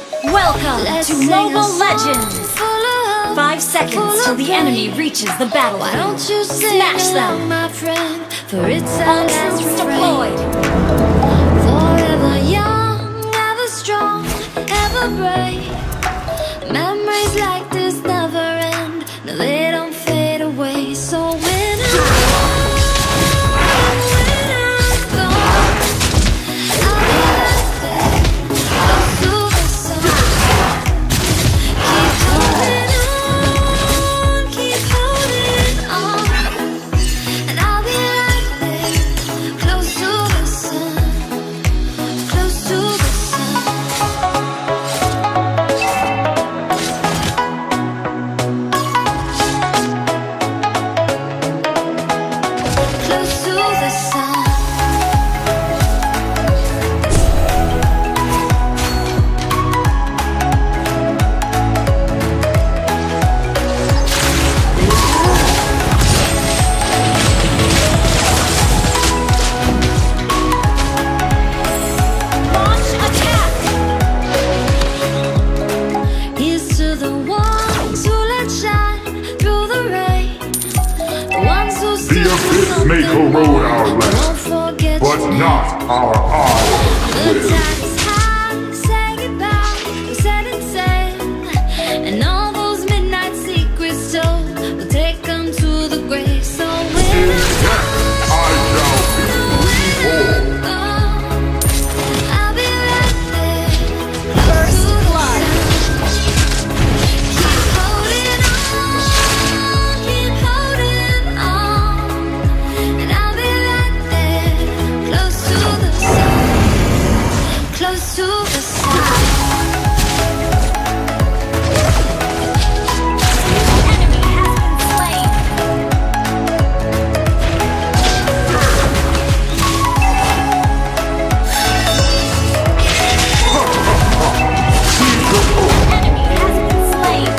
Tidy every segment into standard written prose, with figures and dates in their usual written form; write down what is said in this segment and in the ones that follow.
Welcome to Mobile Legends! 5 seconds till the enemy reaches the battlefield. Smash them! My friend, for it's All troops deployed! forever young, ever strong, ever brave. Memories like this never end. No, they don't fade away. So when I'm gone, I'll be right there, close to the sun. Keep holding on, and I'll be right there, close to the sun, close to the sun. Close to the sun. Launch attack! Here's to the ones who let shine through the rain. The ones who The abyss may corrode our land, won't forget but your not our eyes Good will. times high, say goodbye, we set it sail. And all those midnight secrets told, we'll take them to the grave. So when In I'm death I shall be reborn. gone, I'll be right there, First close to the blood. sun. Keep holding on, and I'll be right there, close to the sun, close to the sun. Enemy has been slain! Enemy has been slain!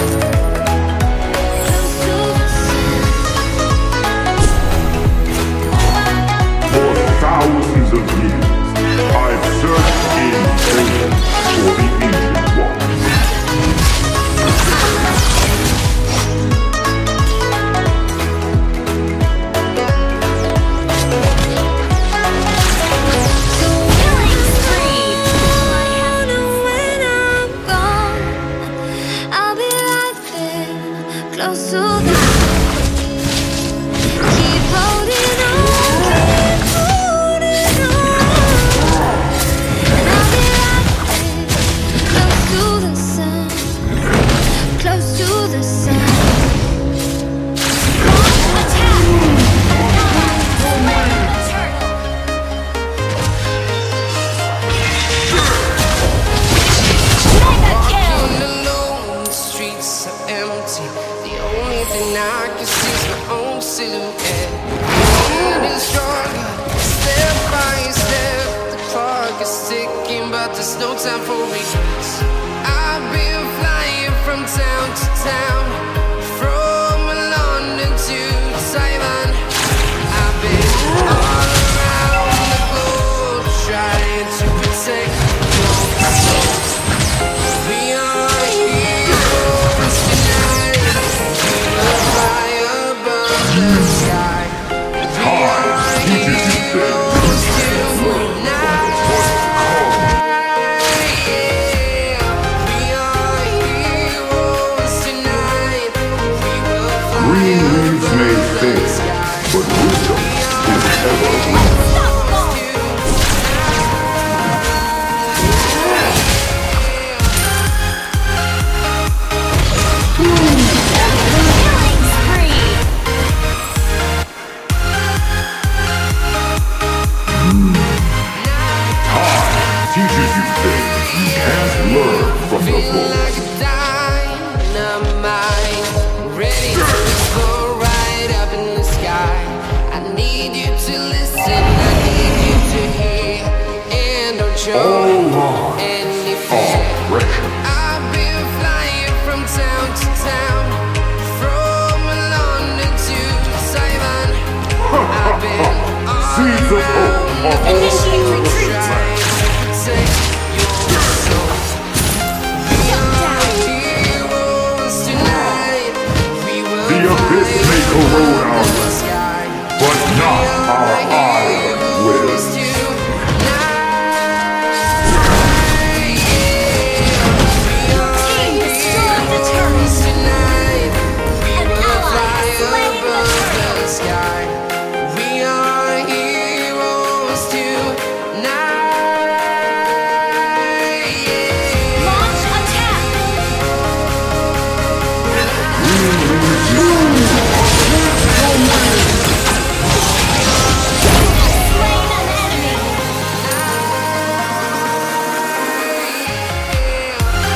Close to the sun. For thousands of years, I've searched in vain for the ancient ones. Killing spree! When I'm gone, I'll be right there, close to the sun. Keep holding on, and I'll be right there, close to the sun, close to the sun. Attack! Slain the turtle! Mega kill! Walking alone, the streets are empty. The only thing I can see is my own silhouette. Getting stronger, step by step. The clock is ticking, but there's no time for regrets. I've been flying from town to town, from London to Taiwan. I've been all around the globe trying to protect your soul. We are heroes tonight. We will fly above the sky. We are heroes tonight. Yeah. We are heroes tonight. We will fly Green leaves may above the fade, sky. but wisdom is evergreen. Killing spree! Time teaches you things you can't learn from the Feel book. like a dynamite, ready to explode.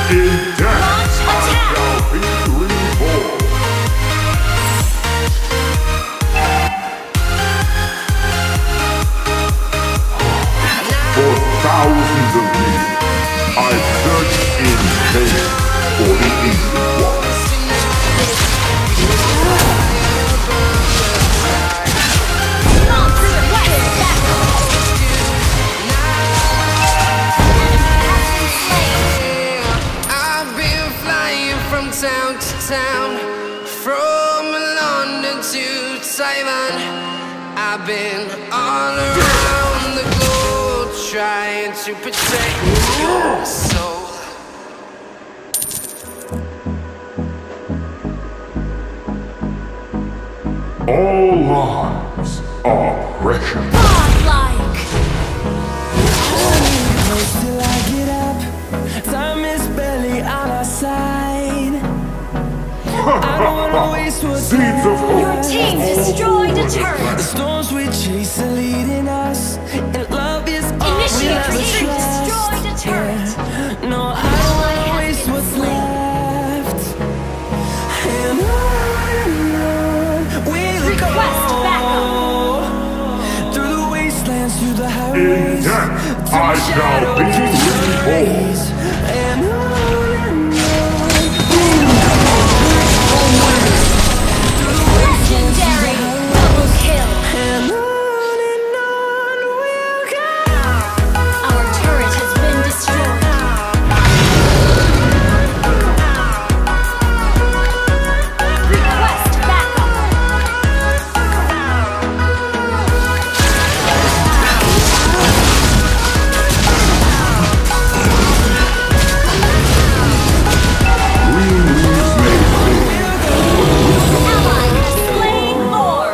In death, Launch I attack. shall be reborn. For thousands of years, I've searched in vain for the ancient ones. I've been flying from town to town, from London to Taiwan. I've been all around the globe trying to protect your soul. All lives are precious. Godlike. Till I get up, time is barely on our side. I don't wanna waste what's Seeds of Your hope. team destroyed a The turret. storms we chase are leading us, and love is all we Initiate ever retreat. trust. Destroyed a turret. No, I don't wanna waste what's left. And on we'll Request go backup. through the wastelands, through the In highways. death, I shall be reborn. And Legendary. Double kill. on we'll go. Our turret has been destroyed. Request backup. Green leaves may Ally has slain Lord.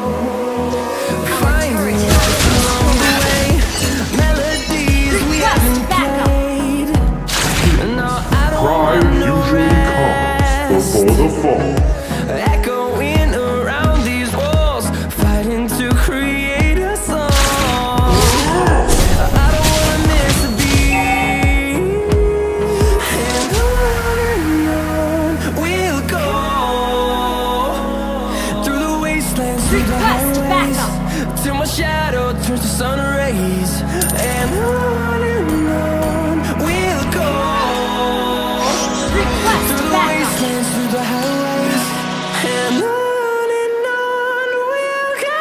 Our turret has been destroyed. Melodies we Request haven't backup. played. No, I don't Pride want no usually comes before the fall. echoing around these walls, fighting to create a song. I don't wanna miss a beat. And on we'll go through the wastelands, through the Request highways, backup. till my shadow turns to sun rays. And on we'll go Request through the backup. wastelands, through the highways, and on we'll go.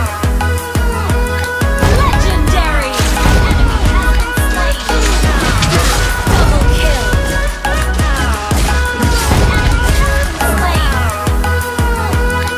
Legendary. Enemy has been slain. Double kill. Enemy has been slain.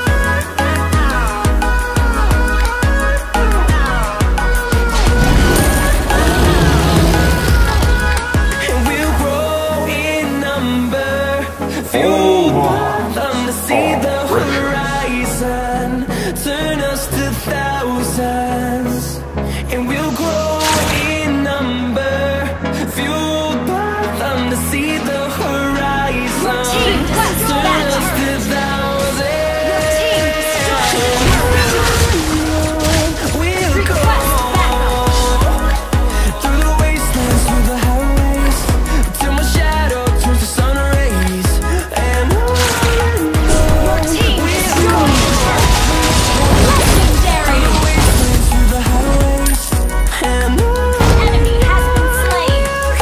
And we'll grow in number, All fueled by lives them to see are the precious. horizon, turn us to thousands. And we'll grow in number, fueled by them to see the horizon, team destroyed turn that us to thousands. Team destroyed the turret. We'll go Request backup. through the wastelands, through the highways, till my shadow turns to sun rays. And Your team destroyed the turret. Legendary. wastelands, through the highways, and Enemy has been slain.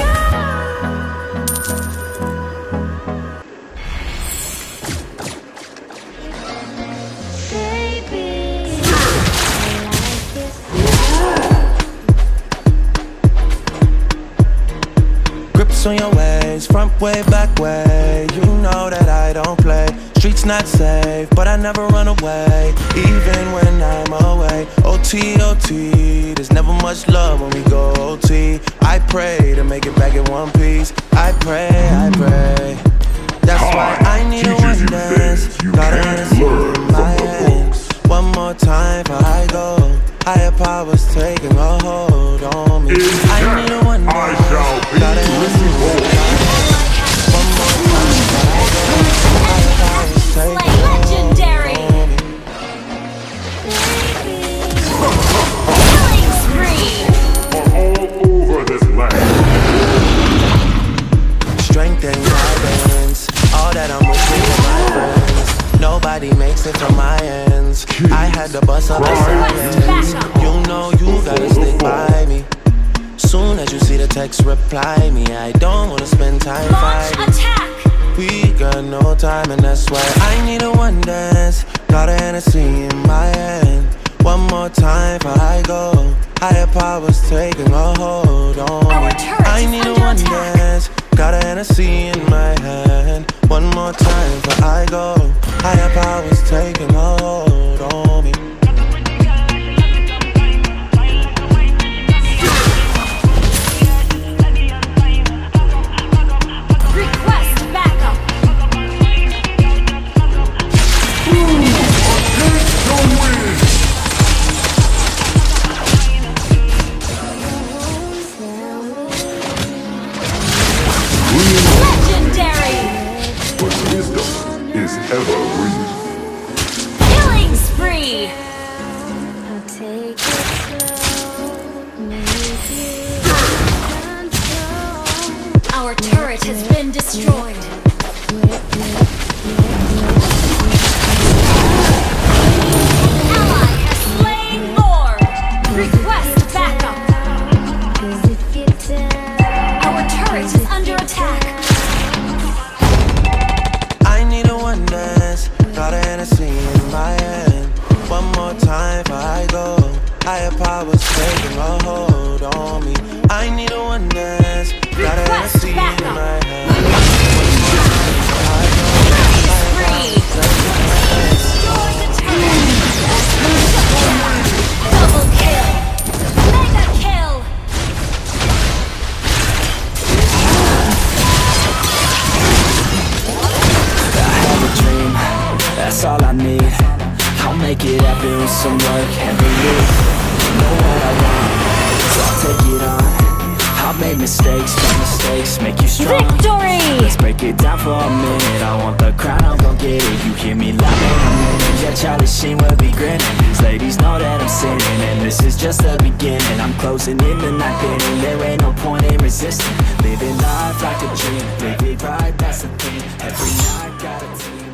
Grips on your ways, front way, back way. You know that I don't play. Streets not safe, but I never run away, even when I'm away. OT, OT, there's never much love when we go OT. I pray to make it back in one piece. I pray, I pray. That's why I need a teaches one you dance. things you Got can't an learn in my from the hand. books. One more time before I go. Higher powers taking a hold on me. In I need a death, one I dance. shall be Got an reborn. one more time before I go. Higher powers Slain. taking a Legendary. hold on me. Killing spree. For all over this land. Strength had to bust up the Back silence. up. You know you gotta stick by me. Soon as you see the text, reply me. I don't wanna spend time Launch fighting. attack. We got no time and that's why I need a one dance. Got a Hennessy in my hand. One more time before I go. Higher powers taking a hold on me. Our turret I is need a under one attack. dance. Got a Hennessy in my hand. One more time before I go. Higher powers taking a hold on me. Request backup. Legendary. But wisdom is ever green. Killing spree. I'll take it slow, make it control. Our turret has been destroyed. Ally has slain Lord. Request backup. Cause if you tell Our turret is under attack. I need a one dance. Got a Hennessy in my hand. One more time before I go. Higher powers taking a hold on me. I need a one dance. Got a Request Hennessy in backup. my hand. One more time before I go. Higher Spree. powers Destroy the turret. Double kill. Mega kill. Dream, that's all I need. I'll make it happen with some work and belief. Know what I want, so I'll take it on. I've made mistakes, but mistakes make you strong. Victory. Let's break it down for a minute. I want the crown, I'm gon' get it. You hear me loud in a minute. Yeah, Charlie Sheen will be grinning. These ladies know that I'm sinning, and this is just the beginning. I'm closing in the night inning. There ain't no point in resisting. Living life like a dream, live it right, that's the thing. Every night got a team.